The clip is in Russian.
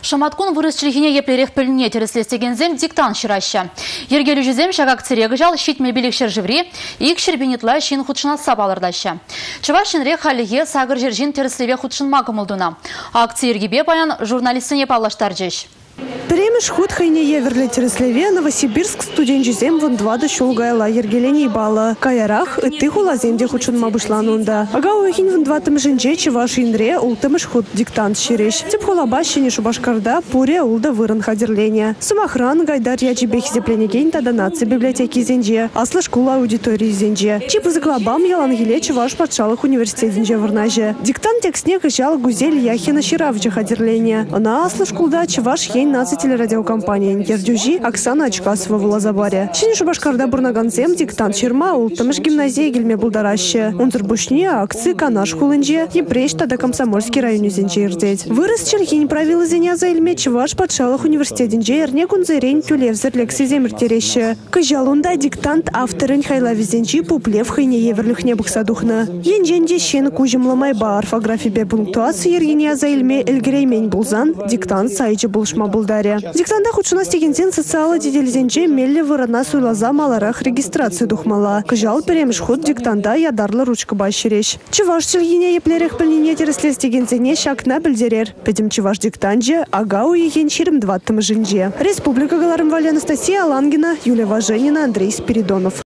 Шаматкун вырысчылыгине еплерех піліне тереслестегензем диктант шыраща. Ергелі жүзем шагак цирегі жал щитме билікшер живри, ик шербенетла шин худшынатса балырдаща. Чывашинре халіге сагыр жержин тереслеве худшынма кымылдуна. Акция ергебе баян журналистыне паллаштар жеш. Премеш худ хайне еверле тереслеве Новосибирск студент жүзем вон-2 шулгайла ергеленей бала. Каярах ты хулаземде худшынма бышланунда. Ага уехин вон-2 жинже чываш инре ултымыш худ диктант шереш. Тип хулабащине шубашкарда пуре улда вырын хадерлене. Сумахран гайдар ячебех зепленеген тада нации библиотеки зенже. Аслы школа аудитории зенже. Чип заглабам ялангеле чываш патшалых университет зенже вырнаже. Диктант текстне кышал Гузель Яхина Ширавча хадерлене. Она аслы школда чываш наци телерадиокомпания Ердюжи Оксана Очкасова в Лазабаре. Чини шубашкарда бурнаганцем диктант черма ултымыш гимназия гельме булдараще. Он турбушне акции канаш хулынже епреш тада комсомольский район зенже ирдеть. Вырос черхинь правила зеня за эльме чываш патшалых университетинже ерне кунзерень тюлевзер лекси земертереще. Кыжалунда диктант авторын хайла везенчи пуплев хайне еверлых небых садухна. Енженде щен кужемламайба орфографии бе пунктуации ергеня за эльме эльгреймень булзан диктант сайче булшма булдаре. Диктанда худшына стегензен социалы деделзенже мелле вырана суйлаза маларах регистрацию духмала. Кыжал перемеш худ диктанда ядарлы ручка башереш. Чываш чилгине еплерех пыльнине тересле стегензене шакна бельдерер. Педем чываш диктанже агау еген чирим 20 жинже. Республика Галарым Вали Анастасия Алангина, Юлия Важенина, Андрей Спиридонов.